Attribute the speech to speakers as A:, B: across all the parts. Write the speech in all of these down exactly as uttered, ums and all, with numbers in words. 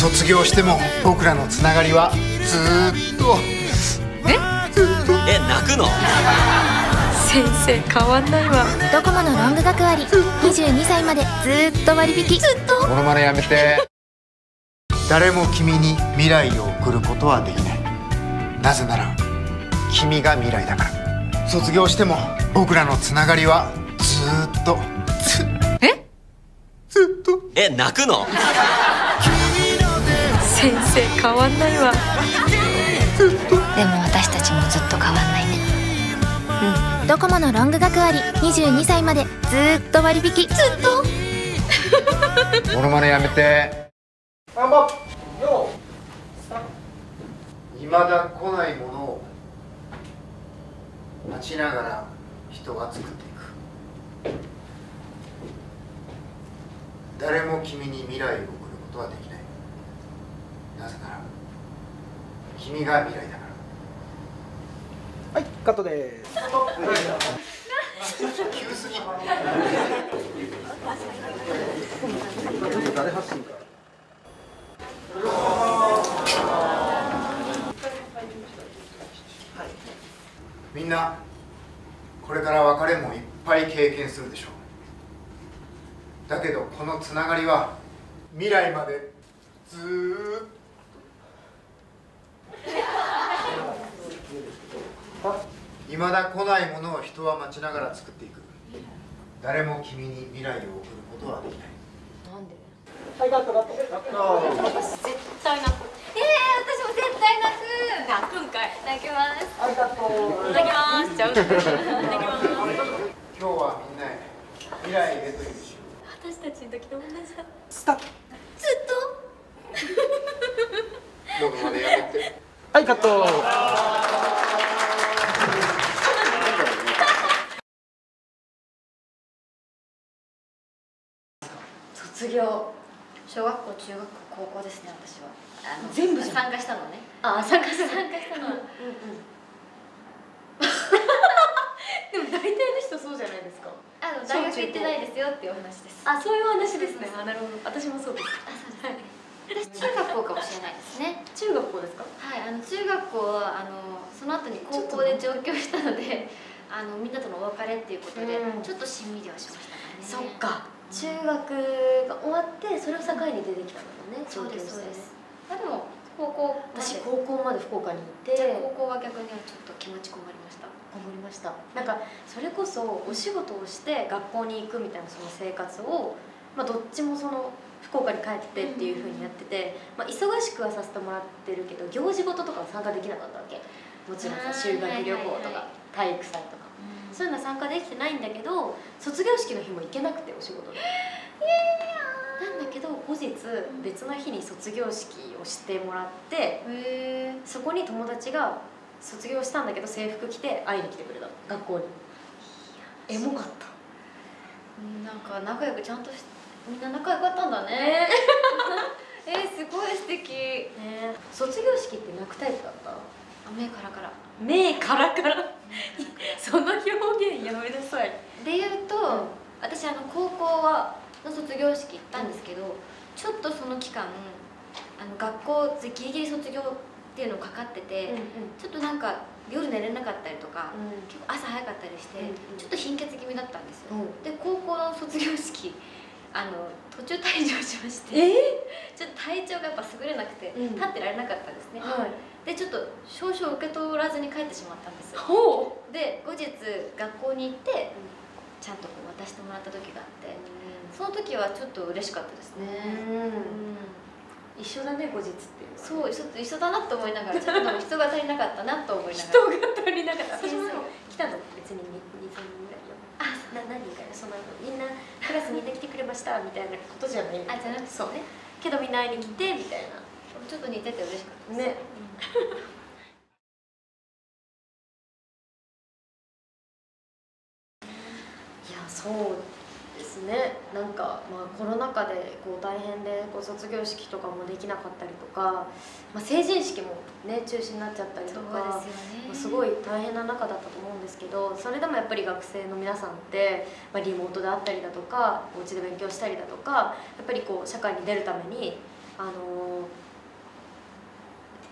A: 卒業しても僕らのつながりはずーっと。
B: え
C: え、泣くの？
B: 先生変わんないわ。
D: ドコモのロング学割、にじゅうにさいまでずーっと割引。ずっと
A: モノマネやめて。誰も君に未来を送ることはできない。なぜなら君が未来だから。卒業しても僕らのつながりはずーっと。
B: え
A: ずっと。
C: え、泣くの？
B: 先生変わんないわ。
D: でも私たちもずっと変わんないね。うん、ドコモのロング学割、にじゅうにさいまでずーっと割引。ずっと
A: モノマネやめて。未だ来ないものを待ちながら人が作っていく。誰も君に未来を送ることはできない。なぜなら君が未来だから。
E: はい、カットです。
A: 急すぎ。
E: 誰発信か。
A: みんなこれから別れもいっぱい経験するでしょう。だけどこのつながりは未来までずーっと。未だ来ないものを人は待ちながら作っていく。誰も君に未来を送ることはできない。
B: なんで？
E: はい、カットカット。
B: 私絶対泣く。
F: えー、私も絶対泣く。
B: 泣くんかい。
F: 泣きます。
E: はい、カット。
B: いただきます。ちゃう。いただきます。
A: 今日はみんなへ未来へというし。
F: 私たちの時と同じだ。
E: スタート。
F: ずっ
A: どこまでやめて。
E: はい、カット。
F: 卒業。小学校、中学校、高校ですね、私は。あの
B: 全部じゃん。
F: 参加したのね。あ、参加した参加したの。
B: でも大体の人そうじゃないですか。
F: あの大学行ってないですよっていうお話です。
B: あ、そういう話ですね。あ、なるほど。私もそうです。
F: あ、そうですね。私中学校かもしれないですね。
B: 中学校ですか？
F: はい、あの中学校はあのその後に高校で上京したので、あのみんなとのお別れっていうことで、
B: うん
F: ちょっとしんみりはしましたね。
B: そっか。中学が終わってそれを境に出てきたんだもんね。
F: そうですそうで
B: 上京してね。
F: す。あでも高校まで
B: 私高校まで福岡に行って
F: じゃあ高校は逆にはちょっと気持ちこもりました。
B: 頑張りました。なんかそれこそお仕事をして学校に行くみたいなその生活を、まあ、どっちもその福岡に帰ってっていうふうにやってて、まあ、忙しくはさせてもらってるけど行事事とかは参加できなかったわけ。もちろんさ
F: あー
B: 修学旅行と
F: はいはいはい
B: か体育祭とか、そういうのは参加できてないんだけど卒業式の日も行けなくてお仕事で。なんだけど後日別の日に卒業式をしてもらって
F: へえ。
B: そこに友達が卒業したんだけど制服着て会いに来てくれたの学校に。エモかった。
F: なんか仲良くちゃんとしみんな仲良かったんだね。えー、すごい素敵。
B: ね、卒業式って泣くタイプだった？
F: あ、目カラカラ。
B: 目カラカラその表現やめなさい。
F: で言うと、
B: うん
F: 私あの高校はの卒業式行ったんですけど、ちょっとその期間あの学校でギリギリ卒業っていうのかかってて、ちょっとなんか夜寝れなかったりとか、結構朝早かったりして、
B: うんうん
F: ちょっと貧血気味だったんですよ。
B: うん
F: で高校の卒業式あの途中退場しまして、
B: え
F: ちょっと体調がやっぱ優れなくて、
B: うん
F: 立ってられなかったんですね。
B: はい。
F: でちょっと証書を受け取らずに帰ってしまったんですよ。
B: ほう。
F: で後日学校に行ってちゃんとこう渡してもらった時があって、その時はちょっと嬉しかったですね。うん
B: 一緒だね後日っていうのは。
F: そうちょっと一緒だなと思いながら、ちょっとでも人が足りなかったなと思いながら。
B: 人が足りなかった。私も
F: そうそう
B: 来たの別ににさんにんぐらいよ。あ、な何人かよ。そのみんなクラスみんな来てくれましたみたいなことじゃないんだ
F: あ、じゃなくて
B: そう
F: ね。
B: けどみんな会いに来てみたいな。
F: ちょっと似てて嬉しかったです。
B: ね。いやそうですね。なんか、まあ、コロナ禍でこう大変でこう卒業式とかもできなかったりとか、まあ、成人式も、ね、中止になっちゃったりとか、
F: そうですよね。
B: まあすごい大変な中だったと思うんですけど、それでもやっぱり学生の皆さんって、まあ、リモートであったりだとかお家で勉強したりだとかやっぱりこう社会に出るために、あのー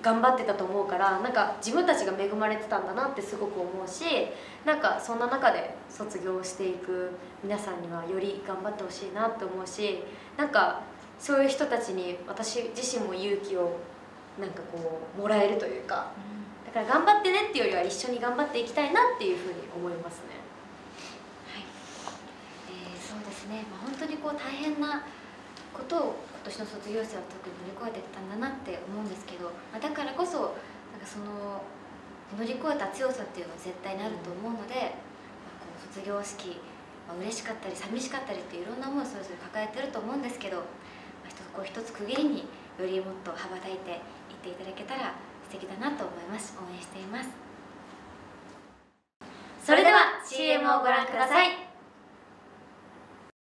B: 頑張ってたと思うから、なんか自分たちが恵まれてたんだなってすごく思うし、なんかそんな中で卒業していく皆さんにはより頑張ってほしいなって思うし、なんかそういう人たちに私自身も勇気をなんかこうもらえるというか、だから頑張ってねっていうよりは一緒に頑張っていきたいなっていうふうに思いますね。
F: はい、えー、そうですね、まあ、本当にこう大変なことを今年の卒業生は特に乗り越えてきたんだなって思うんですけど、まあ、だからこそなんかその乗り越えた強さっていうのは絶対にあると思うので、まあ、こう卒業式、まあ、嬉しかったり寂しかったりっていういろんな思いをそれぞれ抱えてると思うんですけど、まあ、一つこう一つ区切りによりもっと羽ばたいていっていただけたら素敵だなと思います。応援しています。
B: それでは シーエム をご覧ください。